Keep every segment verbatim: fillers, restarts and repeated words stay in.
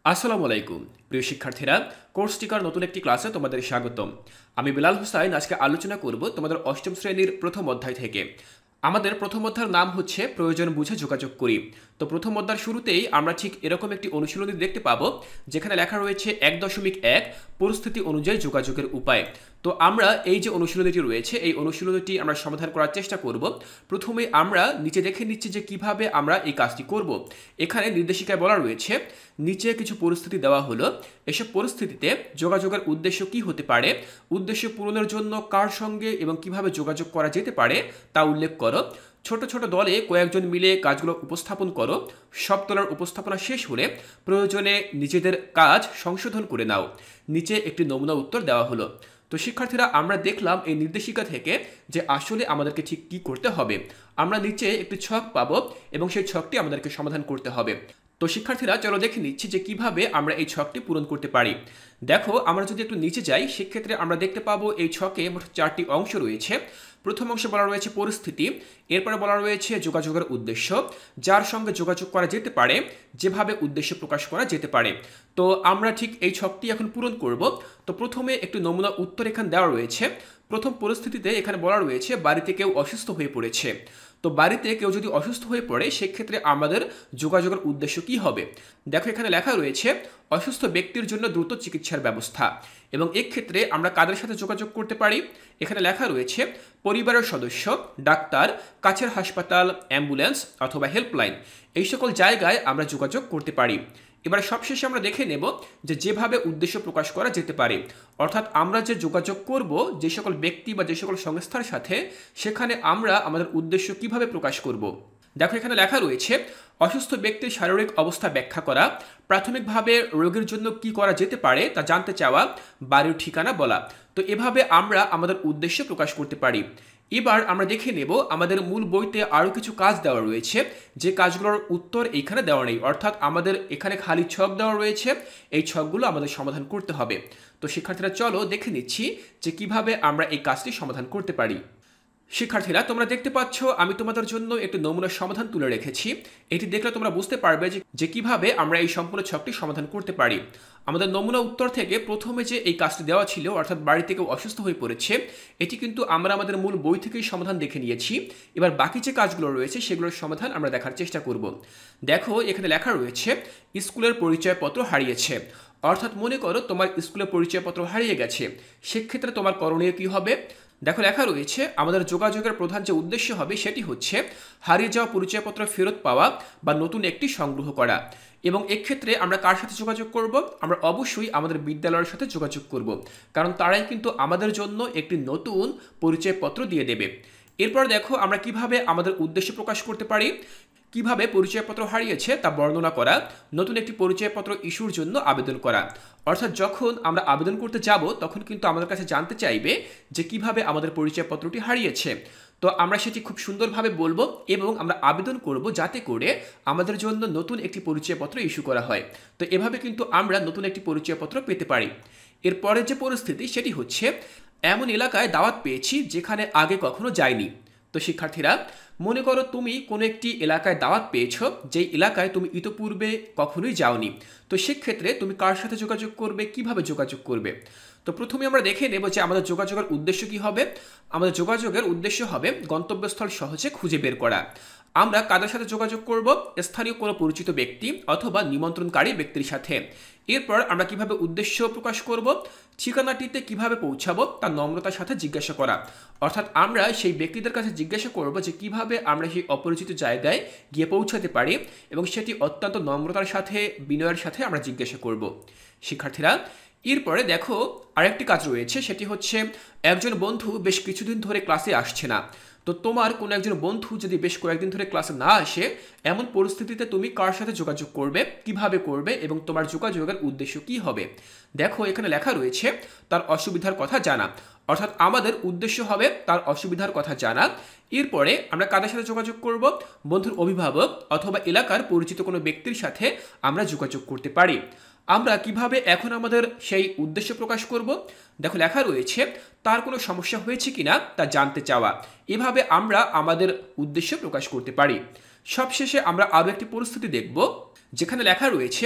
আসসালামু আলাইকুম প্রিয় শিক্ষার্থীরা, কোর্স টিকার নতুন একটি ক্লাসে তোমাদের স্বাগতম। আমি বিলাল হোসাইন আজকে আলোচনা করব তোমাদের অষ্টম শ্রেণীর প্রথম অধ্যায় থেকে। আমাদের প্রথম অধ্যায়ের নাম হচ্ছে প্রয়োজন বুঝে যোগাযোগ করি। তো প্রথম অধ্যায়ের শুরুতেই আমরা ঠিক এরকম একটি অনুশীলনী দেখতে পাবো, যেখানে লেখা রয়েছে এক দশমিক এক পরিস্থিতি অনুযায়ী যোগাযোগের উপায়। তো আমরা এই যে অনুশীলনীটি রয়েছে এই অনুশীলনীটি আমরা সমাধান করার চেষ্টা করব। প্রথমে আমরা নিচে দেখে নিচ্ছি যে কিভাবে আমরা এই কাজটি করব। এখানে নির্দেশিকায় বলা রয়েছে নিচে কিছু পরিস্থিতি দেওয়া হলো, এসব পরিস্থিতিতে যোগাযোগের উদ্দেশ্য কি হতে পারে, উদ্দেশ্য পূরণের জন্য কার সঙ্গে এবং কিভাবে যোগাযোগ করা যেতে পারে তা উল্লেখ করো। ছোট ছোট দলে কয়েকজন মিলে কাজগুলো উপস্থাপন করো। সব দলের উপস্থাপনা শেষ হলে প্রয়োজনে নিজেদের কাজ সংশোধন করে নাও। নিচে একটি নমুনা উত্তর দেওয়া হলো। তো শিক্ষার্থীরা, আমরা দেখলাম এই নির্দেশিকা থেকে যে আসলে আমাদেরকে ঠিক কী করতে হবে। আমরা নিচে একটি ছক পাবো এবং সেই ছকটি আমাদেরকে সমাধান করতে হবে। তো শিক্ষার্থীরা, চলো দেখে নিচ্ছি যে কিভাবে আমরা এই ছকটি পূরণ করতে পারি। দেখো, আমরা যদি একটু নিচে যাই সেক্ষেত্রে আমরা দেখতে পাবো এই ছকে মোট চারটি অংশ রয়েছে। প্রথম অংশে বলা রয়েছে পরিস্থিতি, এরপরে বলা রয়েছে যোগাযোগের উদ্দেশ্য, যার সঙ্গে যোগাযোগ করা যেতে পারে, যেভাবে উদ্দেশ্য প্রকাশ করা যেতে পারে। তো আমরা ঠিক এই ছকটি এখন পূরণ করব। তো প্রথমে একটু নমুনা উত্তর এখানে দেওয়া রয়েছে। প্রথম পরিস্থিতিতে এখানে বলা রয়েছে বাড়িতে কেউ অসুস্থ হয়ে পড়েছে। তো বাড়িতে কেউ যদি অসুস্থ হয়ে পড়ে সেক্ষেত্রে আমাদের যোগাযোগের উদ্দেশ্য কি হবে। দেখো, এখানে লেখা রয়েছে অসুস্থ ব্যক্তির জন্য দ্রুত চিকিৎসার ব্যবস্থা, এবং এক্ষেত্রে আমরা কাদের সাথে যোগাযোগ করতে পারি। এখানে লেখা রয়েছে পরিবারের সদস্য, ডাক্তার, কাছের হাসপাতাল, অ্যাম্বুলেন্স অথবা হেল্পলাইন, এই সকল জায়গায় আমরা যোগাযোগ করতে পারি। এবার সবশেষে আমরা দেখে নেব যে যেভাবে উদ্দেশ্য প্রকাশ করা যেতে পারে, অর্থাৎ আমরা যে যোগাযোগ করব যে সকল ব্যক্তি বা যে সকল সংস্থার সাথে, সেখানে আমরা আমাদের উদ্দেশ্য কিভাবে প্রকাশ করব। দেখো, এখানে লেখা রয়েছে অসুস্থ ব্যক্তির শারীরিক অবস্থা ব্যাখ্যা করা, প্রাথমিকভাবে রোগীর জন্য কি করা যেতে পারে তা জানতে চাওয়া, বাড়ির ঠিকানা বলা। তো এভাবে আমরা আমাদের উদ্দেশ্য প্রকাশ করতে পারি। এবার আমরা দেখে নেব আমাদের মূল বইতে আরও কিছু কাজ দেওয়া রয়েছে, যে কাজগুলোর উত্তর এইখানে দেওয়া নেই, অর্থাৎ আমাদের এখানে খালি ছক দেওয়া রয়েছে, এই ছকগুলো আমাদের সমাধান করতে হবে। তো শিক্ষার্থীরা, চলো দেখে নিচ্ছি যে কিভাবে আমরা এই কাজটি সমাধান করতে পারি। শিক্ষার্থীরা, তোমরা দেখতে পাচ্ছ আমি তোমাদের জন্য একটি নমুনা সমাধান তুলে রেখেছি। এটি দেখলে তোমরা বুঝতে পারবে যে কিভাবে আমরা এই সম্পূর্ণ ছকটি সমাধান করতে পারি। আমাদের নমুনা উত্তর থেকে প্রথমে যে এই কাজটি দেওয়া ছিল, অর্থাৎ বাড়ি থেকে অসুস্থ হয়ে পড়েছে, এটি কিন্তু আমরা আমাদের মূল বই থেকেই সমাধান দেখে নিয়েছি। এবার বাকি যে কাজগুলো রয়েছে সেগুলোর সমাধান আমরা দেখার চেষ্টা করব। দেখো, এখানে লেখা রয়েছে স্কুলের পরিচয়পত্র হারিয়েছে, অর্থাৎ মনে করো তোমার স্কুলের পরিচয়পত্র হারিয়ে গেছে, সেক্ষেত্রে তোমার করণীয় কী হবে। দেখো, লেখা রয়েছে আমাদের যোগাযোগের প্রধান যে উদ্দেশ্য হবে সেটি হচ্ছে হারিয়ে যাওয়া পরিচয়পত্র ফেরত পাওয়া বা নতুন একটি সংগ্রহ করা। এবং এক্ষেত্রে আমরা কার সাথে যোগাযোগ করব? আমরা অবশ্যই আমাদের বিদ্যালয়ের সাথে যোগাযোগ করব, কারণ তারাই কিন্তু আমাদের জন্য একটি নতুন পরিচয়পত্র দিয়ে দেবে। এরপর দেখো, আমরা কিভাবে আমাদের উদ্দেশ্য প্রকাশ করতে পারি। কিভাবে পরিচয়পত্র হারিয়েছে তা বর্ণনা করা, নতুন একটি পরিচয়পত্র ইস্যুর জন্য আবেদন করা। অর্থাৎ যখন আমরা আবেদন করতে যাব তখন কিন্তু আমাদের কাছে জানতে চাইবে যে কিভাবে আমাদের পরিচয়পত্রটি হারিয়েছে। তো আমরা সেটি খুব সুন্দরভাবে বলবো এবং আমরা আবেদন করব যাতে করে আমাদের জন্য নতুন একটি পরিচয়পত্র ইস্যু করা হয়। তো এভাবে কিন্তু আমরা নতুন একটি পরিচয়পত্র পেতে পারি। এরপরের যে পরিস্থিতি সেটি হচ্ছে এমন এলাকায় দাওয়াত পেয়েছি যেখানে আগে কখনো যাইনি। তো শিক্ষার্থীরা, মনে করো তুমি কোনো একটি এলাকায় দাওয়াত পেয়েছো যেই এলাকায় তুমি ইতোপূর্বে কখনোই যাওনি। তো সেক্ষেত্রে তুমি কার সাথে যোগাযোগ করবে, কিভাবে যোগাযোগ করবে। তো প্রথমে আমরা দেখে নেব যে আমাদের যোগাযোগের উদ্দেশ্য কি হবে। আমাদের যোগাযোগের উদ্দেশ্য হবে গন্তব্যস্থল সহজে খুঁজে বের করা। আমরা কাদের সাথে যোগাযোগ করব? স্থানীয় কোনো পরিচিত ব্যক্তি অথবা নিমন্ত্রণকারী ব্যক্তির সাথে। এরপর আমরা কিভাবে উদ্দেশ্য প্রকাশ করব? ঠিকানাটিতে কিভাবে পৌঁছাবো তা নম্রতার সাথে জিজ্ঞাসা করা, অর্থাৎ আমরা সেই ব্যক্তিদের কাছে জিজ্ঞাসা করব যে কিভাবে আমরা সেই অপরিচিত জায়গায় গিয়ে পৌঁছাতে পারি, এবং সেটি অত্যন্ত নম্রতার সাথে, বিনয়ের সাথে আমরা জিজ্ঞাসা করব। শিক্ষার্থীরা, এরপরে দেখো আরেকটি কাজ রয়েছে, সেটি হচ্ছে একজন বন্ধু বেশ কিছুদিন ধরে ক্লাসে আসছে না। তো তোমার কোনো একজন বন্ধু যদি বেশ কয়েকদিন ধরে ক্লাসে না আসে, এমন পরিস্থিতিতে তুমি কার সাথে যোগাযোগ করবে, কিভাবে করবে এবং তোমার যোগাযোগের উদ্দেশ্য কি হবে। দেখো, এখানে লেখা রয়েছে তার অসুবিধার কথা জানা, অর্থাৎ আমাদের উদ্দেশ্য হবে তার অসুবিধার কথা জানা। এরপরে আমরা কাদের সাথে যোগাযোগ করব? বন্ধুর অভিভাবক অথবা এলাকার পরিচিত কোনো ব্যক্তির সাথে আমরা যোগাযোগ করতে পারি। আমরা কিভাবে এখন আমাদের সেই উদ্দেশ্য প্রকাশ করব? দেখো, লেখা রয়েছে তার কোনো সমস্যা হয়েছে কিনা তা জানতে চাওয়া। এভাবে আমরা আমাদের উদ্দেশ্য প্রকাশ করতে পারি। সবশেষে আমরা আরও একটি পরিস্থিতি দেখব, যেখানে লেখা রয়েছে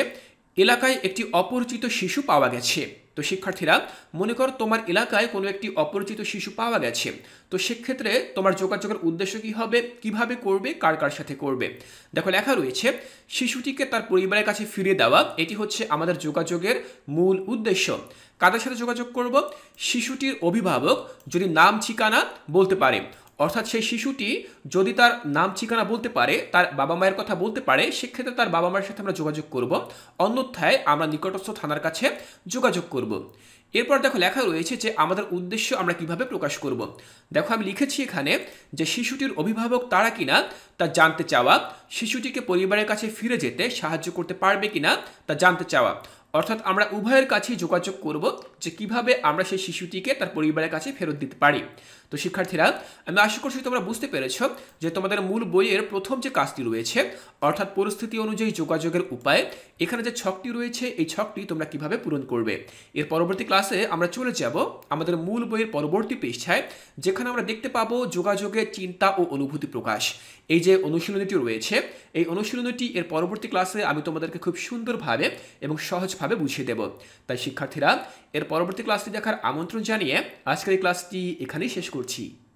এলাকায় একটি অপরিচিত শিশু পাওয়া গেছে। তো শিক্ষার্থীরা, মনে করো তোমার এলাকায় কোনো একটি অপরিচিত শিশু পাওয়া গেছে। তো সেক্ষেত্রে তোমার যোগাযোগের উদ্দেশ্য কি হবে, কিভাবে করবে, কার কার সাথে করবে? দেখো লেখা রয়েছে শিশুটিকে তার পরিবারের কাছে ফিরিয়ে দেওয়া, এটি হচ্ছে আমাদের যোগাযোগের মূল উদ্দেশ্য। কাদের সাথে যোগাযোগ করব? শিশুটির অভিভাবক যদি নাম ঠিকানা বলতে পারে, অর্থাৎ সেই শিশুটি যদি তার নাম ঠিকানা বলতে পারে, তার বাবা মায়ের কথা বলতে পারে, সেক্ষেত্রে তার বাবা মায়ের সাথে আমরা যোগাযোগ করব। অন্যথায় আমরা নিকটস্থ থানার কাছে যোগাযোগ করব। এরপর দেখো লেখা রয়েছে যে আমাদের উদ্দেশ্য আমরা কিভাবে প্রকাশ করব। দেখো আমি লিখেছি এখানে যে শিশুটির অভিভাবক তারা কিনা তা জানতে চাওয়া, শিশুটিকে পরিবারের কাছে ফিরে যেতে সাহায্য করতে পারবে কিনা তা জানতে চাওয়া। অর্থাৎ আমরা উভয়ের কাছেই যোগাযোগ করব যে কিভাবে আমরা সেই শিশুটিকে তার পরিবারের কাছে ফেরত দিতে পারি। তো শিক্ষার্থীরা, আমি আশা করছি তোমরা বুঝতে পেরেছ যে তোমাদের মূল বইয়ের প্রথম যে কাজটি রয়েছে, অর্থাৎ পরিস্থিতি অনুযায়ী যোগাযোগের উপায়, এখানে যে ছকটি রয়েছে এই ছকটি তোমরা কিভাবে পূরণ করবে। এর পরবর্তী ক্লাসে আমরা চলে যাব আমাদের মূল বইয়ের পরবর্তী পৃষ্ঠায়, যেখানে আমরা দেখতে পাবো যোগাযোগের চিন্তা ও অনুভূতি প্রকাশ। এই যে অনুশীলনীটি রয়েছে, এই অনুশীলনীটি এর পরবর্তী ক্লাসে আমি তোমাদেরকে খুব সুন্দরভাবে এবং সহজভাবে বুঝিয়ে দেব। তাই শিক্ষার্থীরা, এর পরবর্তী ক্লাসটি দেখার আমন্ত্রণ জানিয়ে আজকের এই ক্লাসটি এখানেই শেষ করছি।